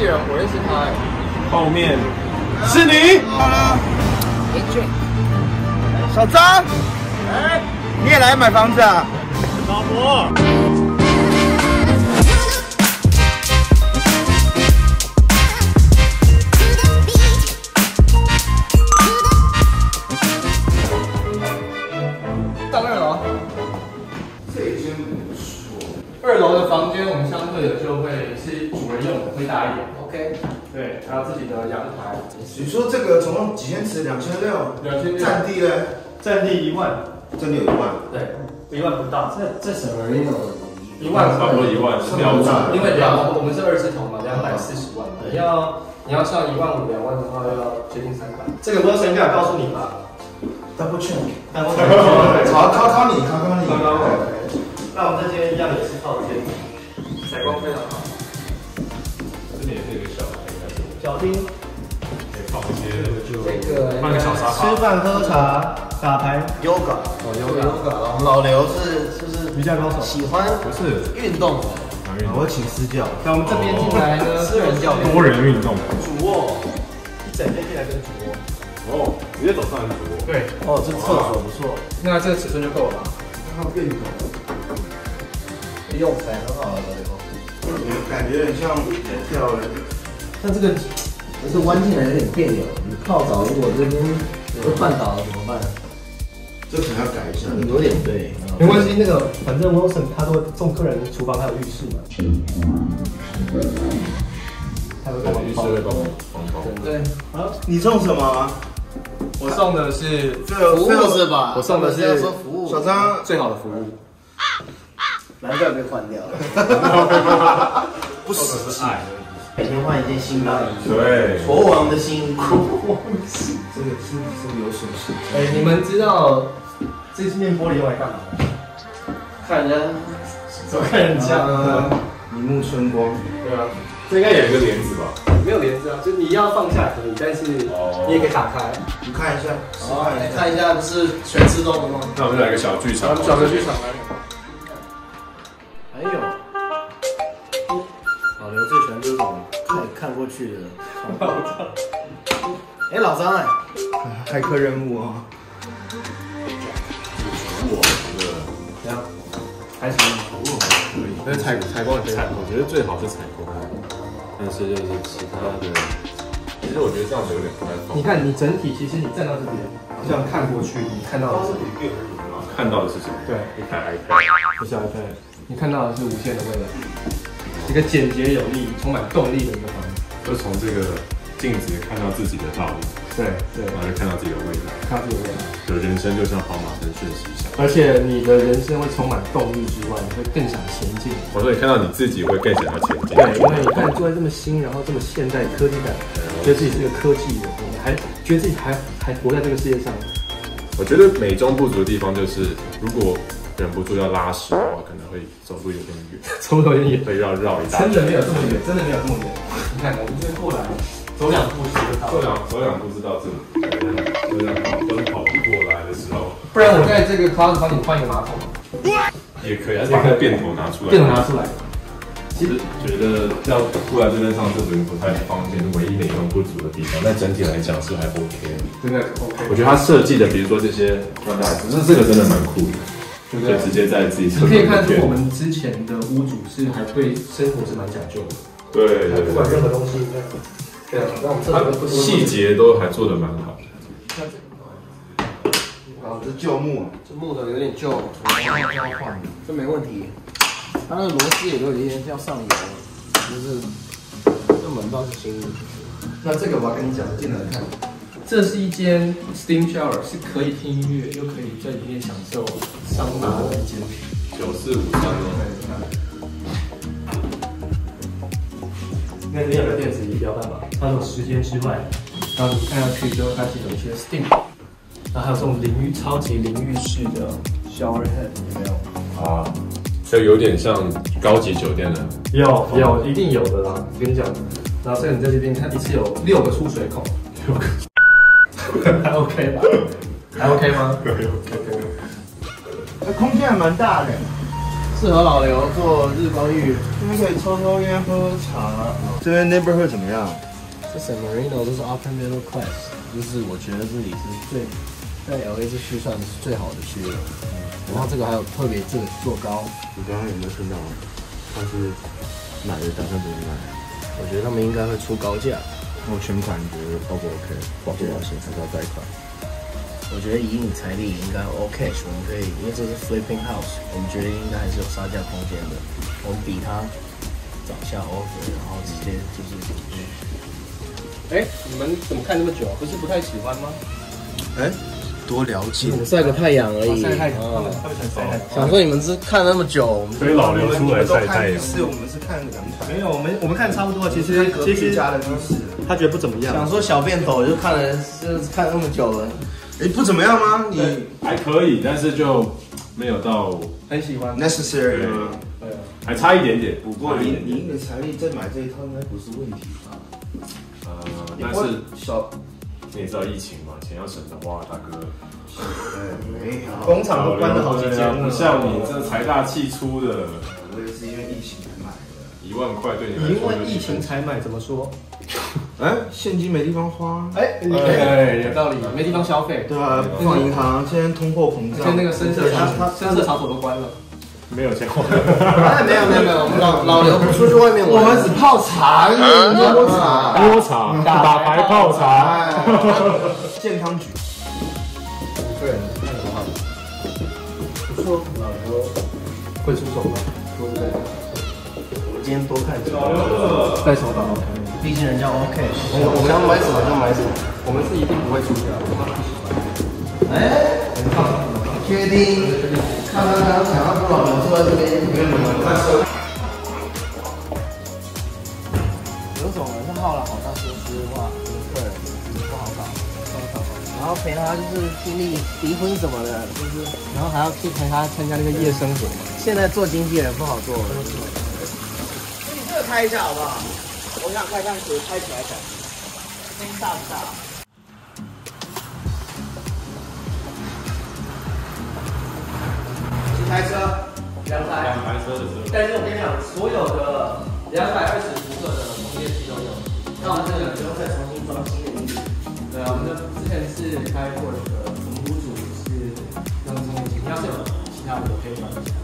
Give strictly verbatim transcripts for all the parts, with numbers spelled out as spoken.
纪人，我认识他哎。 后面是你。 好了。小张，哎，你也来买房子啊？ 老婆。 上二楼，这间不错。二楼的房间我们相对的就会是主人用的，会大一点。OK。对，还有自己的阳台。 你说这个总共几千尺？两千六。 两千六。 占地呢？ 占地一万。 占地有一万。 对，一万不到。 这这什么人有？ 一万差不多一万是标准。 因为两，我们是二字头嘛，两百四十万。你要你要上一万五、两万的话，要接近三百。 这个不知道谁敢告诉你吧？ Double check，double check， 考考考你，考考你。 考考我。那我们这间一样也是套间，采光非常好。 这边也是一个小的，应该是小厅， 可以放一些， 这个放个小沙发。 吃饭喝茶打牌 yoga， 哦，yoga， 老刘是是不是瑜伽高手？ 喜欢不是运动的？ 我请私教。 那我们这边进来呢，私人教练， 多人运动。 主卧，一整间进来跟主卧。 哦，直接走上来主卧。 对， 哦，这厕所不错， 那这个尺寸就够了吧？ 还有便桶， 用起来很好的老刘。 感觉很像跳的。 但这个不是弯进来有点别扭，你泡澡如果这边会绊倒了怎么办？ 这可能要改一下。 有点对， 没关系，那个反正 Wilson 他都送客人厨房还有浴室嘛。还有个浴室会帮我帮帮。 对， 啊，你送什么？ 我送的是这个服务是吧？ 我送的是要说服务。 小张最好的服务。 难怪被换掉了。 不实际。 每天换一件新的。 对。 国王的新衣。 这个是是有损失。 哎，你们知道这面玻璃用来干嘛吗？ 看人家， 怎么看人家？ 一目春光。 对啊， 这应该有一个帘子吧？ 没有帘子啊，就你要放下可以，但是你也可以打开。 你看一下， 哦，来看一下，不是全自动的吗？ 那我们就来个小剧场。 找个剧场来。 还有，老刘最喜欢这种看看过去的。哎，老张哎， 骇客任务啊！ 我觉得怎样？还行。 那采采光采，我觉得最好是采光，但是就是其他的，其实我觉得这样子有点不太方便。 你看，你整体其实你站到这边，这样看过去，你看到的是看到的是什么？ 对， 一台 iPad， 不是 iPad，你看到的是无限的未来，一个简洁有力、充满动力的一个房子。 就从这个镜子看到自己的道理， 对对， 然后就看到自己的未来， 看到自己的未来。 就人生就像跑马灯瞬息相。 而且你的人生会充满动力之外，你会更想前进。 我说你看到你自己会更想要前进。 对，因为你看你坐在这么新，然后这么现代科技感，觉得自己是个科技人，还觉得自己还还活在这个世界上。 我觉得美中不足的地方就是，如果忍不住要拉屎的话，可能会走路有点远， 走路有点远， 会绕绕一大圈。 真的没有这么远，真的没有这么远。你看，我们这边过来，走两步就到。 走两走两步知道这里，就是奔跑过来的时候。 不然我在这个 closet 帮你换一个马桶。 也可以，而且把便头拿出来。 便头拿出来。 其实觉得要过来这边上厕所不太方便，是唯一美中不足的地方。但整体来讲是还 OK 的， 真的 OK。 我觉得他设计的，比如说这些，只是这个真的蛮酷的， 对不对？ 就直接在自己厕所。 你可以看出我们之前的屋主是还对生活是蛮讲究的。 对对对。 不管任何东西，对啊，那我们这细节都还做得蛮好的。 啊，这旧木， 这木头有点旧，要要换，这没问题。它那个螺丝也都有点要上油了，就是这门倒是新的。 那这个我要跟你讲，进来看，这是一间 steam shower， 是可以听音乐，又可以在里面享受桑拿的一间。 九四五三哦。 那里有个电子仪表板嘛，它有时间之外，然后你按下去之后，它是有一些 steam， 然后还有这种淋浴超级淋浴式的 shower head， 有没有？ 啊。就有点像高级酒店的， 有有一定有的啦，我跟你讲。然后所以你在这边看一次有六个出水口，六个，还 OK 吧？还 OK 吗？ 可以 OK。 那空间还蛮大的。 是适合老刘做日光浴。 这边可以抽抽烟、喝喝茶。这边 neighborhood 怎么样？ 这 San Marino 都是 upper middle class， 就是我觉得这里是最在 L A 这区算是最好的区了。然后这个还有特别这个做高， 你刚刚有没有听到？他是买的，打算怎么买？ 我觉得他们应该会出高价。 我全款觉得 O 不 OK？保不保险还是要贷款？ 我觉得以你财力应该 OK， 我们可以，因为这是 flipping house， 我们觉得应该还是有杀价空间的。我们比他找下 offer， 然后直接就是。哎，你们怎么看这么久？不是不太喜欢吗？ 哎，多了解。 晒个太阳而已。 晒太阳，他们他们想晒太阳。 想说你们是看那么久， 所以老刘出来晒太阳。 是我们是看阳台。 没有，我们我们看差不多。其实其实家的浴室， 他觉得不怎么样。 想说小便斗就看了，就是看那么久了。 哎，不怎么样吗？你还可以，但是就没有到很喜欢 necessary， 对，还差一点点。 不过你你的财力再买这一套应该不是问题吧？ 呃，但是小， 你也知道疫情嘛，钱要省的花，大哥。 对，没有。 工厂都关了好几间， 不像你这财大气粗的， 我也是因为疫情才买的。 一万块对你来说， 因为疫情才买，怎么说？ 哎，现金没地方花。 哎，哎，有道理，没地方消费。 对啊，放银行，现在通货膨胀， 现在那个深色场所，深色场所都关了。 没有钱花。 哎，没有没有没有，老老刘不出去外面玩， 我们只泡茶，喝茶， 喝茶，打牌泡茶， 健康局。 我个人看的话，不错，老刘会出手吗？说实在的， 我今天多看几个， 带手打。 毕竟人家 OK， 我我想买什么就买什么， 我们是一定不会出的。 哎，确定？看看刚刚想要不老刘坐在这边，没有什么。刘总人是耗了好大心思哇，客人不好搞，不好搞。然后陪他就是经历离婚什么的，就是，然后还要去陪他参加那个夜生活。现在做经纪人不好做了。你这个开一下好不好？我想看看谁开起来感，声音大不大？开车，两台， 两台车的车。 但是我跟你讲，所有的两百二十伏特的充电器都有。那我们这个就再重新装新的一点。 对啊，我们的之前是开过的，我们屋主是用充电器，要是有其他的我可以转一下。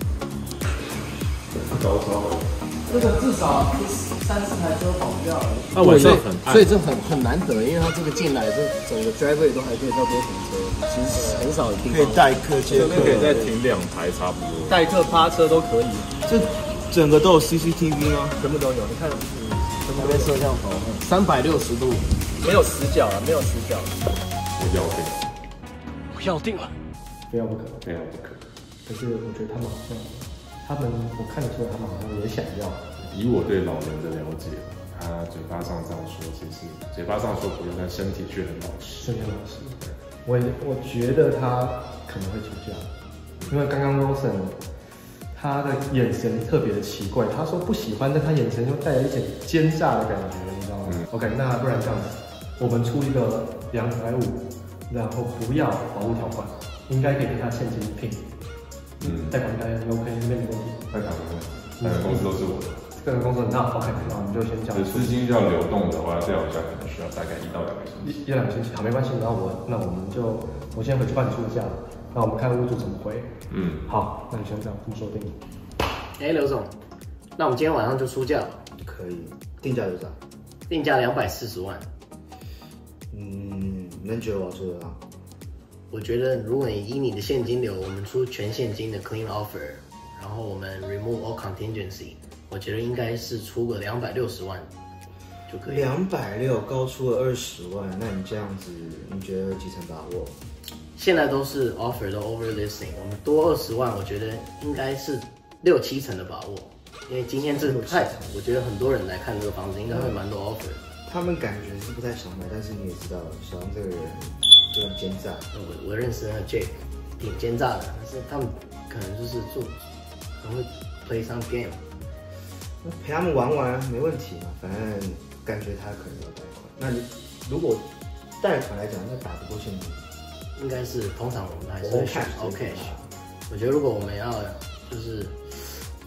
高招。 这个至少三四台车跑不掉了。 那晚上很暗， 所以这很很难得，因为他这个进来，这整个 driveway 都还可以到多停车，其实很少有地方可以代客接客， 可以再停两台差不多。 代客趴车都可以。 这整个都有 C C T V 吗？ 全部都有。你看，嗯， 这边摄像头，三百六十度， 没有死角啊，没有死角。 我要定， 不要定了， 非要不可。 非要不可。 可是我觉得他们好像，他们我看得出来，他们好像也想要。 以我对老刘的了解，他嘴巴上这样说，其实嘴巴上说不用，但身体却很老实。 身体老实。我也我觉得他可能会出价，因为刚刚 Wilson 他的眼神特别的奇怪，他说不喜欢，但他眼神又带了一点奸诈的感觉，你知道吗、嗯、？OK， 那不然这样子，我们出一个两百五，然后不要保护条款，应该可以给他现金聘。嗯，贷款应该 OK， 那没问题。 贷款没问题，贷款公司都是我的。 个人工作很大 ，OK， 那我们就先讲。 资金要流动的话，调一下可能需要大概一到两个星期。 一、一两个星期，好，没关系。那我那我们就我先回去帮你出价，那我们看屋主怎么回。嗯，好，那你先这样这么说定。 哎，刘总，那我们今天晚上就出价了。 可以，定价多少？ 定价两百四十万。 嗯，能觉得我做得到？ 我觉得如果你以你的现金流，我们出全现金的 clean offer， 然后我们 remove all contingency。我觉得应该是出个两百六十万就可以。 两百六高出了二十万，那你这样子，你觉得几成把握？ 现在都是 offer 都 over listing， 我们多二十万，我觉得应该是六七成的把握。因为今天这个太，我觉得很多人来看这个房子，应该会蛮多 offer。 他们感觉是不太想买，但是你也知道，小杨这个人就很奸诈。 我我认识那个 Jake， 挺奸诈的，但是他们可能就是做，可能会 play some game。 陪他们玩玩没问题嘛，反正感觉他可能要贷款。那你如果贷款来讲，那打不过现金， 应该是通常我们还是会选 OK。我觉得如果我们要就是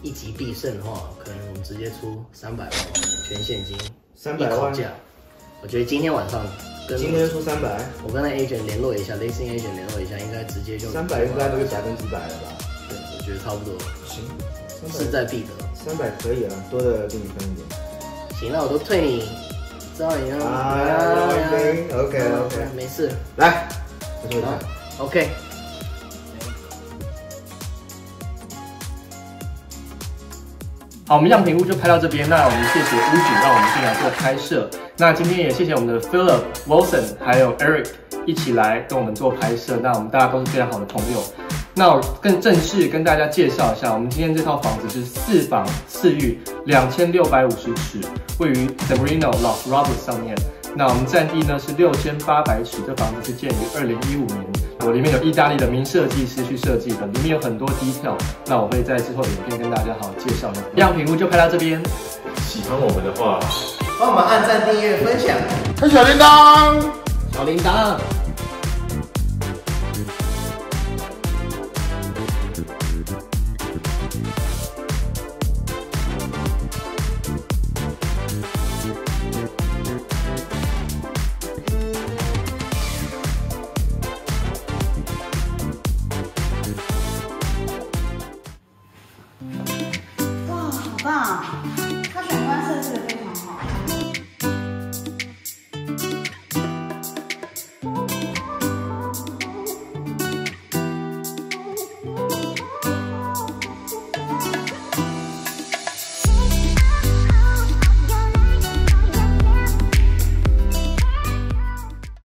一击必胜的话，可能我们直接出三百万全现金， 三百万价。我觉得今天晚上跟今天出三百， 我跟那 agent 联络一下 ，leasing agent 联络一下，应该直接就三百应该都是百分之百了吧？ 对，我觉得差不多。 行， 势在必得。 三百可以了，多的给你分一点。 行，那我都退你，知道你要。 啊 ，OK OK OK， 没事。 来，我说一下 ，OK。 好，我们样品屋就拍到这边。那我们谢谢屋主让我们进来做拍摄。那今天也谢谢我们的 Philip Wilson 还有 Eric 一起来跟我们做拍摄。那我们大家都是非常好的朋友。那我更正式跟大家介绍一下，我们今天这套房子是四房四浴，两千六百五十尺，位于 The Marino Los Robles 上面。那我们占地呢是六千八百尺，这房子是建于二零一五年。我里面有意大利的名设计师去设计的，里面有很多 detail。那我会在之后的影片跟大家好好介绍。样品屋就拍到这边。 喜欢我们的话， 帮我们按赞、订阅、分享， 开小铃铛， 小铃铛。 哇，好棒！